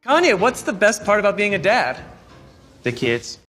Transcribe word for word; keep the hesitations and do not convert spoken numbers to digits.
Kanye, what's the best part about being a dad? The kids.